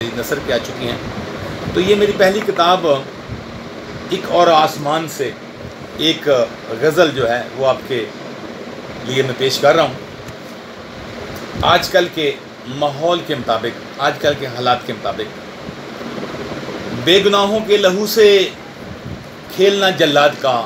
نثر کی آ چکی ہیں. تو یہ میری پہلی کتاب ایک اور آسمان سے ایک غزل جو ہے وہ آپ کے لیے میں پیش کر رہا ہوں. آج کل کے ماحول کے مطابق، آج کل کے حالات کے مطابق، بے گناہوں کے لہو سے کھیلنا جلاد کا،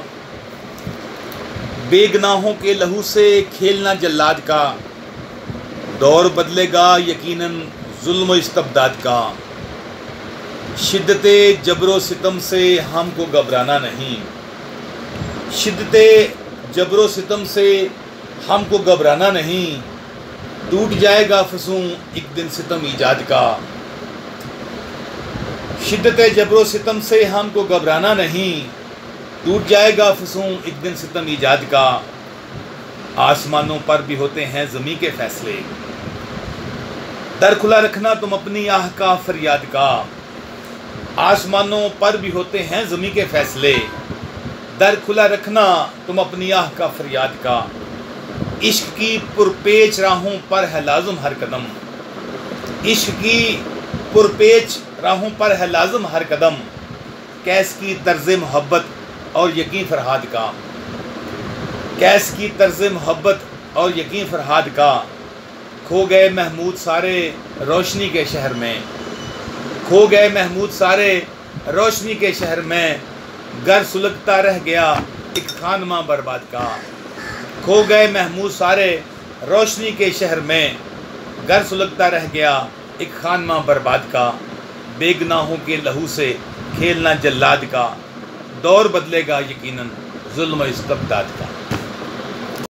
بے گناہوں کے لہو سے کھیلنا جلاد کا، دور بدلے گا یقیناً ظلم و استبداد کا. شدت جبر و ستم سے ہم کو گھبرانا نہیں، شدت جبر و ستم سے ہم کو گھبرانا نہیں. ٹوٹ جائے گا فسوں ایک دن ستم ایجاد کا. شدت جبر و ستم سے ہم کو گھبرانا نہیں، ٹوٹ جائے گا فسوں ایک دن ستم ایجاد کا. آسمانوں پر بھی ہوتے ہیں زمیں کے فیصلے، در کھلا رکھنا تم اپنی آہ کا فریاد کا. آسمانوں پر بھی ہوتے ہیں زمیں کے فیصلے، در کھلا رکھنا تم اپنی آہ کا فریاد کا. عشق کی پرپیچ راہوں پر ہے لازم ہر قدم، عشق کی پرپیچ راہوں پر ہے لازم ہر قدم. کیس کی طرز محبت اور یقین فرہاد کا، کیس کی طرز محبت اور یقین فرہاد کا. کھو گئے محمود سارے روشنی کے شہر میں، کھو گئے محمود سارے روشنی کے شہر میں. گر سلگتا رہ گیا ایک خانماں برباد کا. کھو گئے محمود سارے روشنی کے شہر میں، گر سلگتا رہ گیا ایک خانماں برباد کا. بے گناہوں کے لہو سے کھیلنا جلاد کا، دور بدلے گا یقیناً ظلم و استبداد کا.